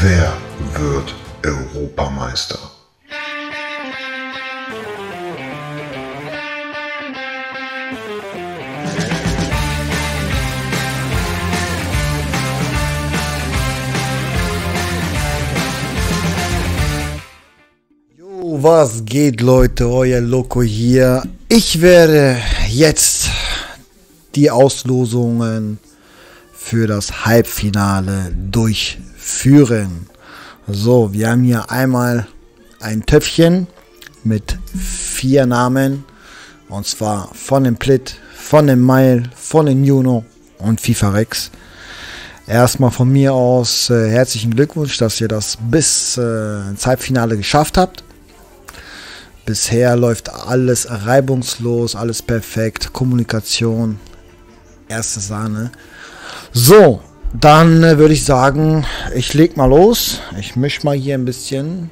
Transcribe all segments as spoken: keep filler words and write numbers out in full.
Wer wird Europameister? Jo, was geht, Leute? Euer Loco hier. Ich werde jetzt die Auslosungen für das Halbfinale durchführen. So, wir haben hier einmal ein Töpfchen mit vier Namen. Und zwar von dem Plit, von dem Mile, von dem Juno und FIFA Rex. Erstmal von mir aus äh, herzlichen Glückwunsch, dass ihr das bis äh, ins Halbfinale geschafft habt. Bisher läuft alles reibungslos, alles perfekt. Kommunikation, erste Sahne. So, dann äh, würde ich sagen, ich leg mal los. Ich mische mal hier ein bisschen.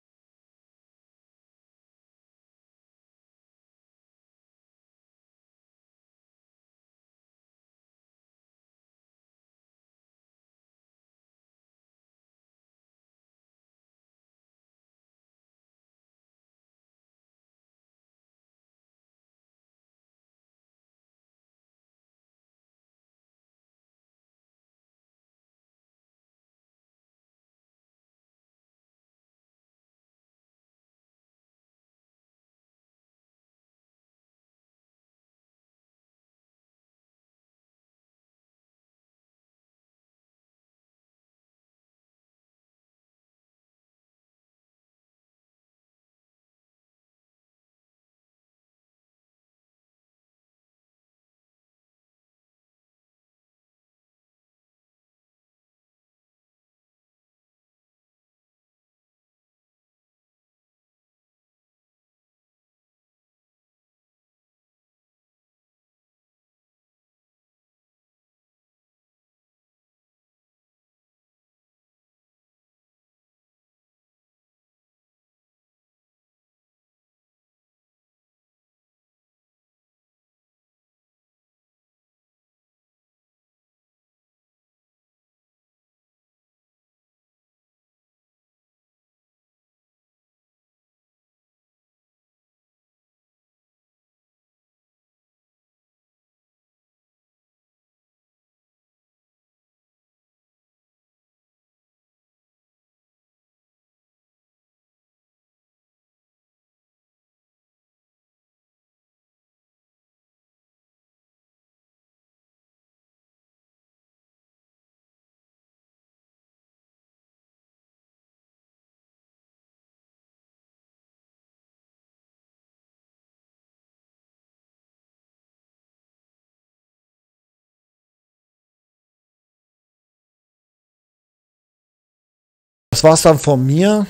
Das war's dann von mir.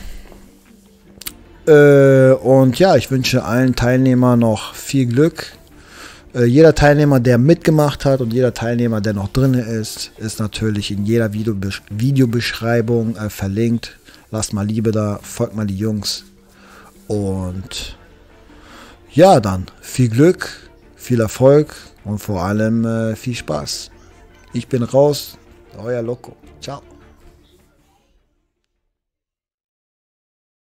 Äh, und ja, ich wünsche allen Teilnehmern noch viel Glück. Äh, jeder Teilnehmer, der mitgemacht hat und jeder Teilnehmer, der noch drin ist, ist natürlich in jeder Videobesch- Videobeschreibung äh, verlinkt. Lasst mal Liebe da, folgt mal die Jungs. Und ja, dann viel Glück, viel Erfolg und vor allem äh, viel Spaß. Ich bin raus, euer Loco. Ciao.